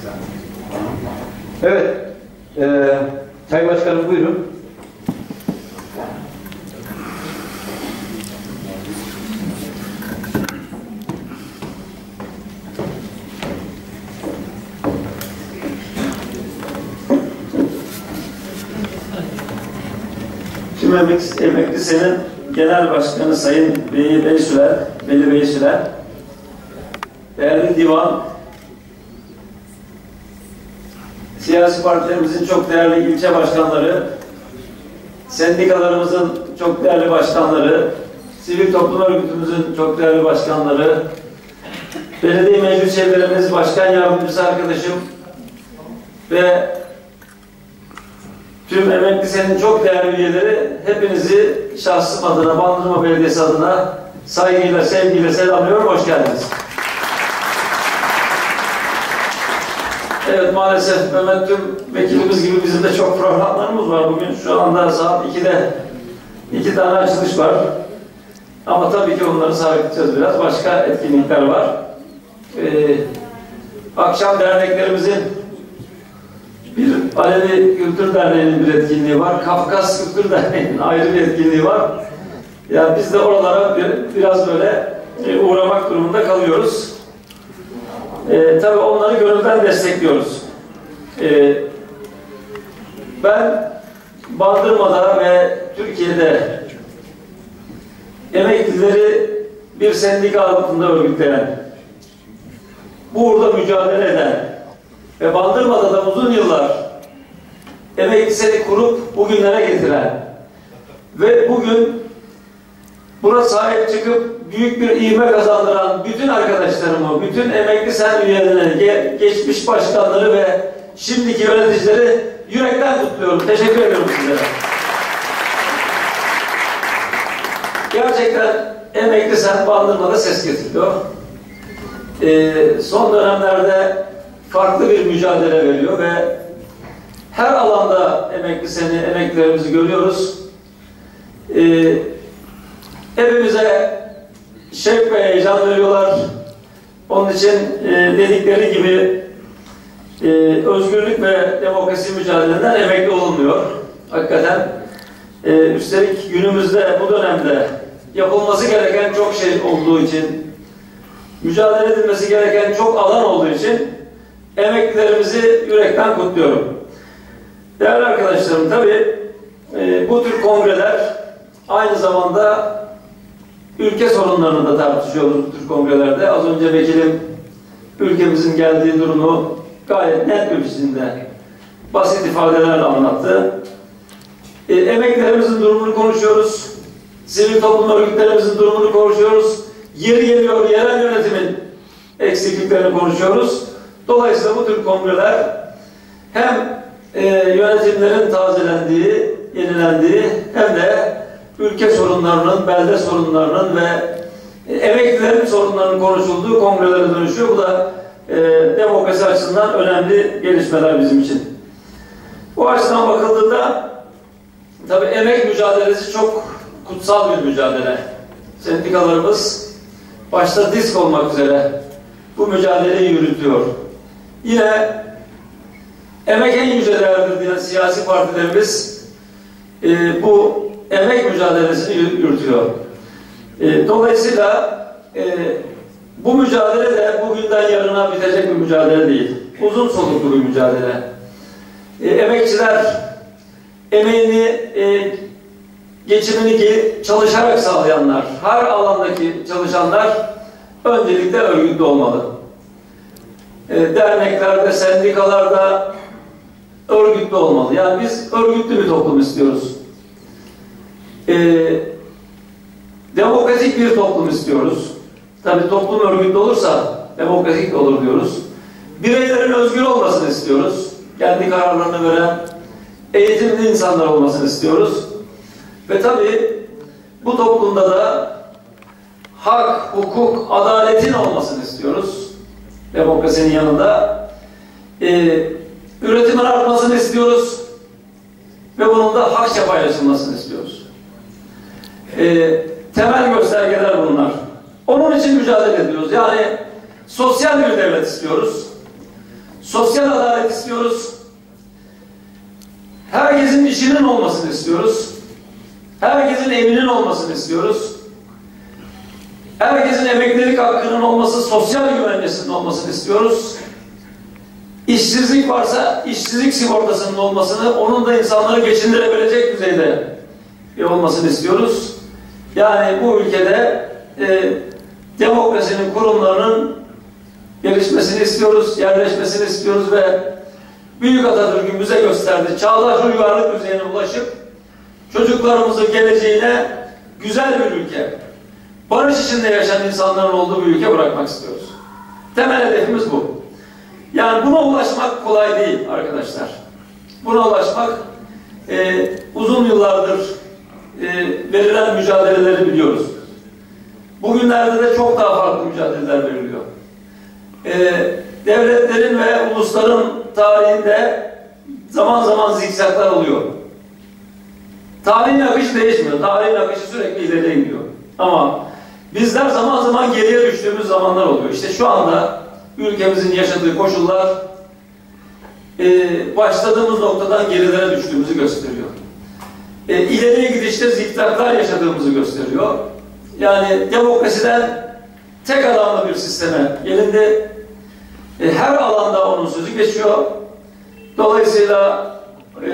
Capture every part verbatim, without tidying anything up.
Evet, ee, Sayın Başkanım buyurun. Tüm Emekli Sen'in Genel Başkanı Sayın Veli Beysüler, Veli Beysüler, değerli divan, siyasi partilerimizin çok değerli ilçe başkanları, sendikalarımızın çok değerli başkanları, sivil toplum örgütümüzün çok değerli başkanları, belediye meclis üyelerimiz, başkan yardımcısı arkadaşım ve tüm Emekli Sen'in çok değerli üyeleri, hepinizi şahsım adına, Bandırma Belediyesi adına saygıyla, sevgiyle selamlıyorum. Hoş geldiniz. Evet, maalesef Mehmet Tüm vekilimiz gibi bizim de çok programlarımız var. Bugün şu anda saat ikide iki tane açılış var. Ama tabii ki onları sabiteceğiz biraz. Başka etkinlikler var. Ee, akşam derneklerimizin bir Alevi Kültür Derneği'nin bir etkinliği var. Kafkas Kültür Derneği'nin ayrı bir etkinliği var. Yani biz de oralara bir, biraz böyle e, uğramak durumunda kalıyoruz. E, tabii onları gönülden destekliyoruz. E, ben Bandırma'da ve Türkiye'de emeklileri bir sendika altında örgütleyen, burada mücadele eden ve Bandırma'da da uzun yıllar Emekli Sen'i kurup bugünlere getiren ve bugün buna sahip çıkıp büyük bir ivme kazandıran bütün arkadaşlarımı, bütün Emekli Sen üyelerini, ge geçmiş başkanları ve şimdiki yöneticileri yürekten kutluyorum. Teşekkür ediyorum sizlere. Gerçekten Emekli Sen Bandırma'da ses getiriyor. Ee, son dönemlerde farklı bir mücadele veriyor ve her alanda Emekli Sen'i, emeklilerimizi görüyoruz. Ee, hepimize şevk ve heyecan veriyorlar. Onun için e, dedikleri gibi e, özgürlük ve demokrasi mücadelesinden emekli olunmuyor. Hakikaten e, üstelik günümüzde, bu dönemde yapılması gereken çok şey olduğu için, mücadele edilmesi gereken çok alan olduğu için emeklilerimizi yürekten kutluyorum. Değerli arkadaşlarım, tabii e, bu tür kongreler aynı zamanda ülke sorunlarını da tartışıyoruz bu tür kongrelerde. Az önce vekilim ülkemizin geldiği durumu gayet net bir biçimde basit ifadelerle anlattı. E, emeklilerimizin durumunu konuşuyoruz. Sivil toplum örgütlerimizin durumunu konuşuyoruz. Yeri geliyor yerel yönetimin eksikliklerini konuşuyoruz. Dolayısıyla bu tür kongreler hem e, yönetimlerin tazelendiği, yenilendiği hem de ülke sorunlarının, belde sorunlarının ve e, emeklilerin sorunlarının konuşulduğu kongrelere dönüşüyor. Bu da e, demokrasi açısından önemli gelişmeler bizim için. Bu açıdan bakıldığında tabii emek mücadelesi çok kutsal bir mücadele. Sendikalarımız başta disk olmak üzere bu mücadeleyi yürütüyor. Yine emek en yüce değerdir diyen siyasi partilerimiz e, bu emek mücadelesini yürütüyor. E, dolayısıyla e, bu mücadele de bugünden yarına bitecek bir mücadele değil. Uzun soluklu bir mücadele. E, emekçiler emeğini, e, geçimini çalışarak sağlayanlar, her alandaki çalışanlar öncelikle örgütlü olmalı. E, derneklerde, sendikalarda örgütlü olmalı. Yani biz örgütlü bir toplum istiyoruz. E, demokratik bir toplum istiyoruz. Tabii toplum örgütlü olursa demokratik olur diyoruz. Bireylerin özgür olmasını istiyoruz. Kendi kararlarını veren eğitimli insanlar olmasını istiyoruz. Ve tabii bu toplumda da hak, hukuk, adaletin olmasını istiyoruz. Demokrasinin yanında. Ee, üretimin artmasını istiyoruz. Ve bunun da hakça paylaşılmasını istiyoruz. Ee, temel göstergeler bunlar. Onun için mücadele ediyoruz. Yani sosyal bir devlet istiyoruz. Sosyal adalet istiyoruz. Herkesin işinin olmasını istiyoruz. Herkesin evinin olmasını istiyoruz. Herkesin emeklilik hakkının olması, sosyal güvencesinin olmasını istiyoruz. İşsizlik varsa işsizlik sigortasının olmasını, onun da insanları geçindirebilecek düzeyde olmasını istiyoruz. Yani bu ülkede e, demokrasinin kurumlarının gelişmesini istiyoruz, yerleşmesini istiyoruz ve Büyük Atatürk'ün bize gösterdiği çağdaş uygarlık düzeyine ulaşıp çocuklarımızın geleceğine güzel bir ülke, barış içinde yaşayan insanların olduğu bir ülke bırakmak istiyoruz. Temel hedefimiz bu. Yani buna ulaşmak kolay değil arkadaşlar. Buna ulaşmak e, uzun yıllardır e, verilen mücadeleleri biliyoruz. Bugünlerde de çok daha farklı mücadeleler veriliyor. E, devletlerin ve ulusların tarihinde zaman zaman zikzaklar oluyor. Tarihin akışı değişmiyor. Tarihin akışı sürekli ileriye gidiyor. Ama bizler zaman zaman geriye düştüğümüz zamanlar oluyor. İşte şu anda ülkemizin yaşadığı koşullar e, başladığımız noktadan gerilere düştüğümüzü gösteriyor. E, ileriye gidişte zikzaklar yaşadığımızı gösteriyor. Yani demokrasiden tek adamlı bir sisteme gelindi. E, her alanda onun sözü geçiyor. Dolayısıyla e,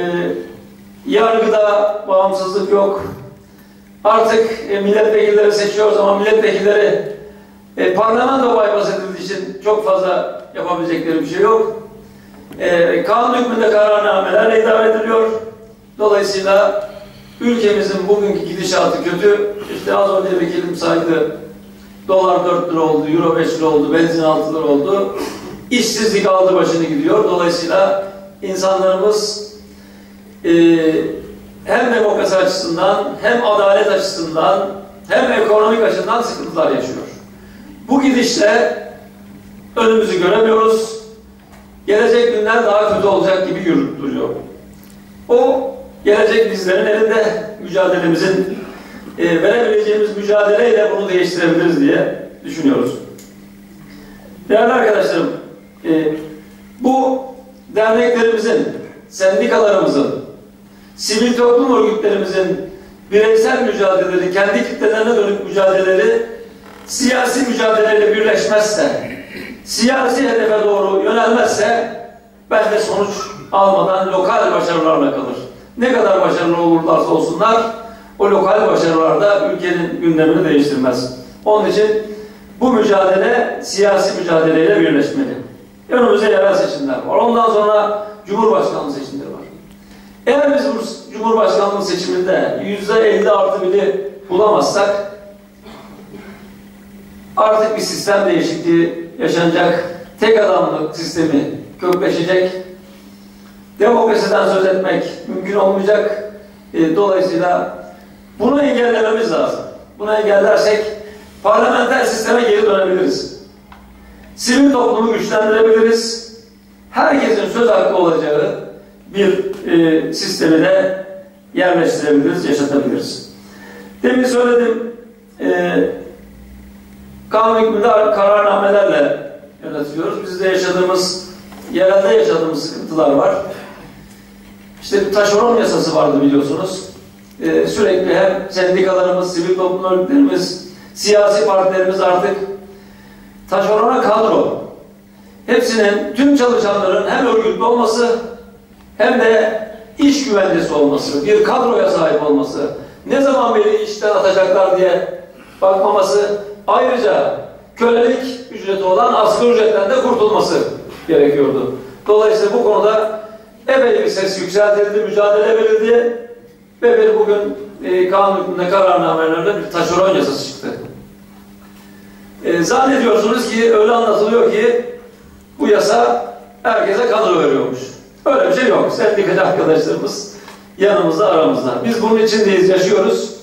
yargıda bağımsızlık yok. Artık e, milletvekilleri seçiyoruz ama milletvekilleri e, parlamento bypass edildiği için çok fazla yapabilecekleri bir şey yok. E, kanun hükmünde kararnamelerle idare ediliyor. Dolayısıyla ülkemizin bugünkü gidişatı kötü. İşte az önce vekilim saydı. Dolar dört lira oldu, euro beş lira oldu, benzin altı lira oldu. İşsizlik aldı başını gidiyor. Dolayısıyla insanlarımız e, hem demokrasi açısından, hem adalet açısından, hem ekonomik açıdan sıkıntılar yaşıyor. Bu gidişle önümüzü göremiyoruz. Gelecek günler daha kötü olacak gibi duruyor. O gelecek bizlerin elinde. Mücadelemizin e, verebileceğimiz mücadeleyle bunu değiştirebiliriz diye düşünüyoruz. Değerli arkadaşlarım, e, bu derneklerimizin, sendikalarımızın, sivil toplum örgütlerimizin bireysel mücadeleleri, kendi kitlelerine dönük mücadeleleri siyasi mücadeleyle birleşmezse, siyasi hedefe doğru yönelmezse bence sonuç almadan lokal başarılarla kalır. Ne kadar başarılı olurlarsa olsunlar, o lokal başarılar da ülkenin gündemini değiştirmez. Onun için bu mücadele siyasi mücadeleyle birleşmeli. Önümüzde yerel seçimler var. Ondan sonra Cumhurbaşkanlığı seçimleri var. Eğer biz bu Cumhurbaşkanlığı seçiminde yüzde elli artı biri bulamazsak artık bir sistem değişikliği yaşanacak. Tek adamlık sistemi kökleşecek. Demokrasiden söz etmek mümkün olmayacak. E, dolayısıyla bunu engellememiz lazım. Bunu engellersek parlamenter sisteme geri dönebiliriz. Sivil toplumu güçlendirebiliriz. Herkesin söz hakkı olacağı bir e, sistemi de yerleştirebiliriz, yaşatabiliriz. Demin söyledim, e, kanun hükmünde kararnamelerle yönetiliyoruz. Biz de yaşadığımız, yerelde yaşadığımız sıkıntılar var. İşte bir taşeron yasası vardı biliyorsunuz. Ee, sürekli hem sendikalarımız, sivil toplum örgütlerimiz, siyasi partilerimiz artık taşerona kadro. Hepsinin, tüm çalışanların hem örgütlü olması hem de iş güvencesi olması, bir kadroya sahip olması, ne zaman beni işten atacaklar diye bakmaması, ayrıca kölelik ücreti olan asgari ücretten de kurtulması gerekiyordu. Dolayısıyla bu konuda epey bir ses yükseltildi, mücadele verildi ve bir bugün e, kanun hükmünde kararnamelerinde bir taşeron yasası çıktı. E, zannediyorsunuz ki, öyle anlatılıyor ki bu yasa herkese kadro veriyormuş. Öyle bir şey yok. Sendikacı arkadaşlarımız yanımızda, aramızda. Biz bunun içindeyiz, yaşıyoruz.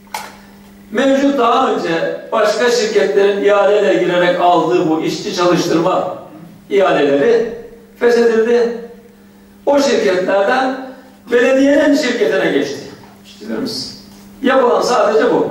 Mevcut daha önce başka şirketlerin ihaleyle girerek aldığı bu işçi çalıştırma ihaleleri feshedildi. O şirketlerden belediyenin şirketine geçti işçilerimiz. Yapılan sadece bu.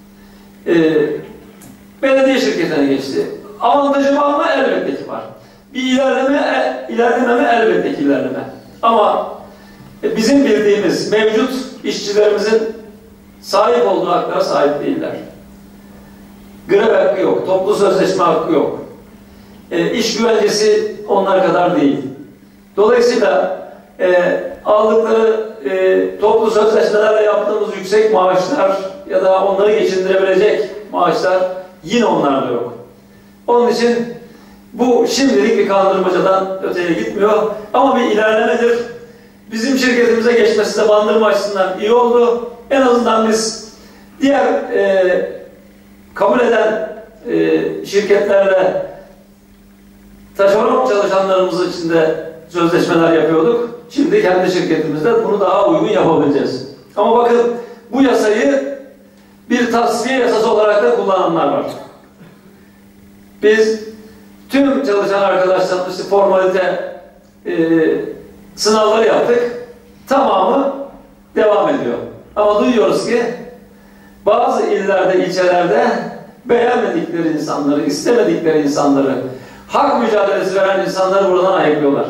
Ee, belediye şirketine geçti. Avantajı var mı? Elbette ki var. bir ilerleme, ilerleme mi? Elbette ki ilerleme. Ama bizim bildiğimiz mevcut işçilerimizin sahip olduğu haklara sahip değiller. Grev hakkı yok, toplu sözleşme hakkı yok. E, iş güvencesi onlar kadar değil. Dolayısıyla e, aldıkları e, toplu sözleşmelerle yaptığımız yüksek maaşlar ya da onları geçindirebilecek maaşlar yine onlarda yok. Onun için bu şimdilik bir kandırmacadan öteye gitmiyor ama bir ilerlemedir. Bizim şirketimize geçmesi de Bandırma açısından iyi oldu. En azından biz diğer e, kabul eden e, şirketlerle taşeron çalışanlarımız için de sözleşmeler yapıyorduk. Şimdi kendi şirketimizde bunu daha uygun yapabileceğiz. Ama bakın bu yasayı bir tasfiye yasası olarak da kullananlar var. Biz tüm çalışan arkadaşlarımız işte formalite e, sınavları yaptık. Tamamı devam ediyor. Ama duyuyoruz ki bazı illerde, ilçelerde beğenmedikleri insanları, istemedikleri insanları, hak mücadelesi veren insanları buradan ayıklıyorlar.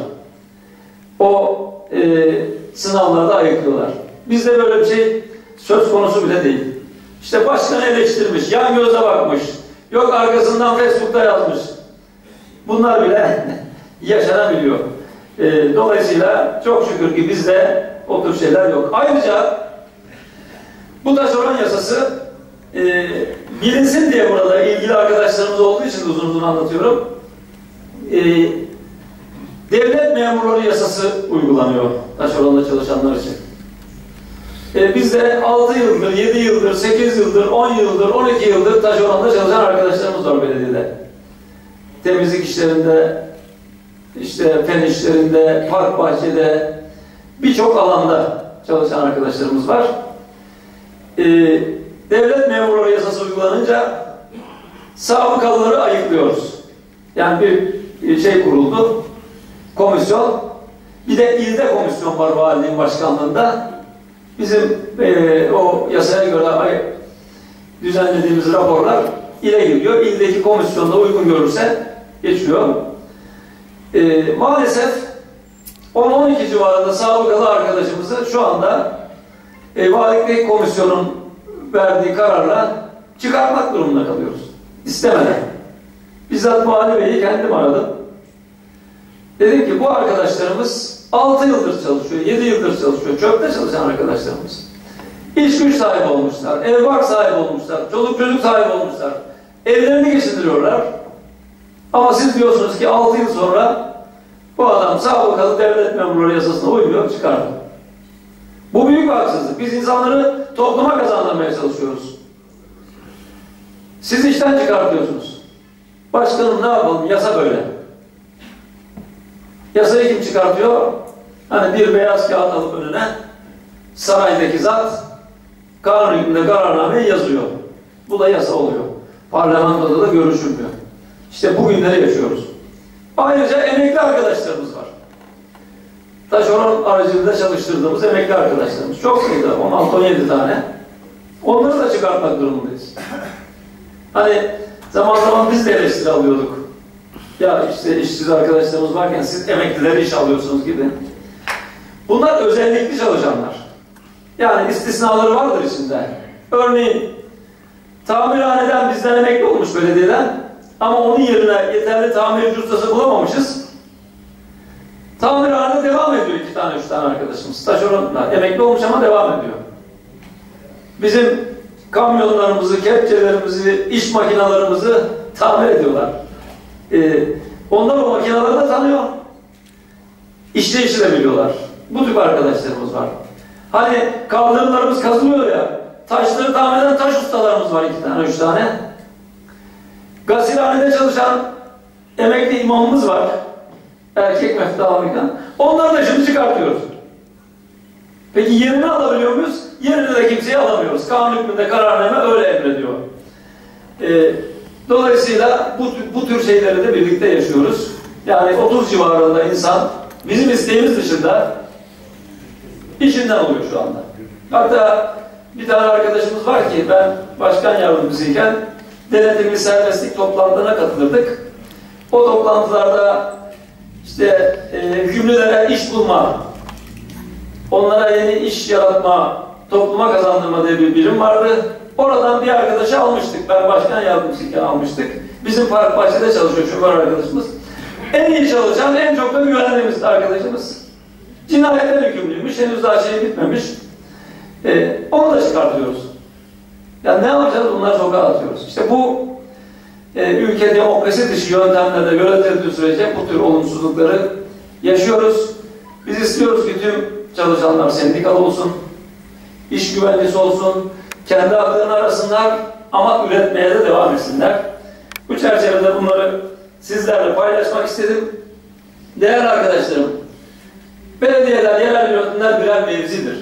O e, sınavlarda ayıklıyorlar. Bizde böyle bir şey söz konusu bile değil. İşte başkanı eleştirmiş, yan göze bakmış, yok arkasından Facebook'ta yazmış. Bunlar bile yaşanabiliyor. E, dolayısıyla çok şükür ki bizde o tür şeyler yok. Ayrıca bu taşeron yasası e, bilinsin diye burada ilgili arkadaşlarımız olduğu için uzun uzun anlatıyorum. E, devlet memurları yasası uygulanıyor taşeronda çalışanlar için. E, bizde altı yıldır, yedi yıldır, sekiz yıldır, on yıldır, on iki yıldır taşeronda çalışan arkadaşlarımız var belediyede. Temizlik işlerinde, işte fen işlerinde, park bahçede, birçok alanda çalışan arkadaşlarımız var. Ee, devlet memurları yasası uygulanınca sabıkalıları ayıklıyoruz. Yani bir şey kuruldu, komisyon, bir de ilde komisyon var valiliğin başkanlığında. Bizim e, o yasaya göre düzenlediğimiz raporlar ile gidiyor. İldeki komisyonda uygun görürse geçiyor. E, maalesef on on iki civarında sabıkalı arkadaşımızı şu anda e, valilikteki komisyonun verdiği kararla çıkarmak durumunda kalıyoruz. İstemeden. Bizzat Vali Bey'i kendim aradım. Dedim ki bu arkadaşlarımız altı yıldır çalışıyor, yedi yıldır çalışıyor. Çöpte çalışan arkadaşlarımız. İş güç sahibi olmuşlar, ev bark sahibi olmuşlar, çoluk çocuk sahibi olmuşlar. Evlerini geçindiriyorlar. Ama siz diyorsunuz ki altı yıl sonra bu adam sabıkalı devlet memurları yasasına uymuyor, çıkardı. Bu büyük bir haksızlık. Biz insanları topluma kazandırmaya çalışıyoruz. Siz işten çıkartıyorsunuz. Başkanım ne yapalım? Yasa böyle. Yasayı kim çıkartıyor? Hani bir beyaz kağıt alıp önüne saraydaki zat kanun hükmünde kararnameyi yazıyor. Bu da yasa oluyor. Parlamentoda da görüşülmüyor. İşte bugünleri yaşıyoruz. Ayrıca emekli arkadaşlarımız var. Taşeron aracılığında çalıştırdığımız emekli arkadaşlarımız. Çok sayıda, on altı on yedi tane. Onları da çıkartmak durumundayız. Hani zaman zaman biz de eleştiri alıyorduk. Ya işte işsiz arkadaşlarımız varken siz emeklileri iş alıyorsunuz gibi. Bunlar özellikli çalışanlar. Yani istisnaları vardır içinde. Örneğin tamirhaneden bizden emekli olmuş belediyeden ama onun yerine yeterli tamirci ustası bulamamışız. Tamirhanede devam ediyor iki tane, üç tane arkadaşımız. Taşeronlar emekli olmuş ama devam ediyor. Bizim kamyonlarımızı, kepçelerimizi, iş makinalarımızı tamir ediyorlar. Ee, onlar o makinaları da tanıyor. İşleyişi de biliyorlar. Bu tip arkadaşlarımız var. Hani kaldırımlarımız kazılıyor ya, taşları tamir eden taş ustalarımız var iki tane, üç tane. Gasilhanede çalışan emekli imamımız var. Erkek meftalarından. Onları da şimdi çıkartıyoruz. Peki yerini alabiliyor muyuz? Yerini de kimseyi alamıyoruz. Kanun hükmünde kararname öyle emrediyor. Ee, dolayısıyla bu, bu tür şeyleri de birlikte yaşıyoruz. Yani otuz civarında insan bizim isteğimiz dışında işinden oluyor şu anda. Hatta bir tane arkadaşımız var ki ben başkan yardımcısıyken denetimli serbestlik toplantılarına katılırdık. O toplantılarda işte e, hükümlülere iş bulma, onlara yeni iş yaratma, topluma kazandırma diye bir birim vardı. Oradan bir arkadaşı almıştık. Ben başkan yardımcısıyken almıştık. Bizim Park Bahçe'de çalışıyor şoför arkadaşımız. En iyi çalışan, en çok da güvendiğimiz arkadaşımız. Cinayetten hükümlüymüş, henüz daha şey bitmemiş. Ee, onu da çıkartıyoruz. Yani ne yapacağız? Bunları sokağa atıyoruz. İşte bu e, ülke demokrasi dışı yöntemlerle yönetildiği sürece bu tür olumsuzlukları yaşıyoruz. Biz istiyoruz ki tüm çalışanlar sendikalı olsun, iş güvenlisi olsun, kendi haklarını arasınlar ama üretmeye de devam etsinler. Bu çerçevede bunları sizlerle paylaşmak istedim. Değerli arkadaşlarım, belediyeler, yerel yönetimler birer mevzidir.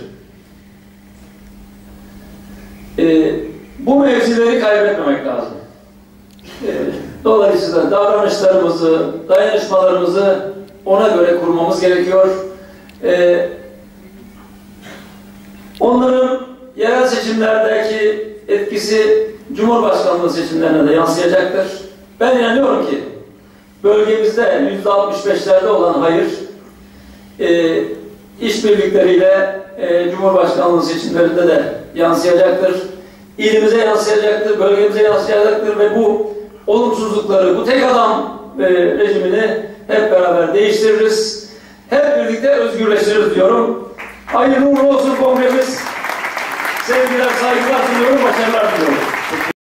Ee, bu mevzileri kaybetmemek lazım. Ee, dolayısıyla davranışlarımızı, dayanışmalarımızı ona göre kurmamız gerekiyor. Ee, onların yerel seçimlerdeki etkisi Cumhurbaşkanlığı seçimlerine de yansıyacaktır. Ben inanıyorum ki bölgemizde yüzde altmış beşlerde olan hayır e, işbirlikleriyle e, Cumhurbaşkanlığı seçimlerinde de yansıyacaktır. İlimize yansıyacaktır, bölgemize yansıyacaktır ve bu olumsuzlukları, bu tek adam e, rejimini hep beraber değiştiririz. Hep birlikte özgürleştiririz diyorum. Hayırlı uğurlu olsun kongremiz. Sevgiler, saygılar sunuyorum, başarılar diliyorum.